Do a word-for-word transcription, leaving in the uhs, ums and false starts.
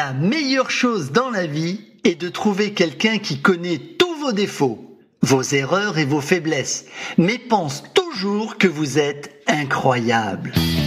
La meilleure chose dans la vie est de trouver quelqu'un qui connaît tous vos défauts, vos erreurs et vos faiblesses, mais pense toujours que vous êtes incroyable.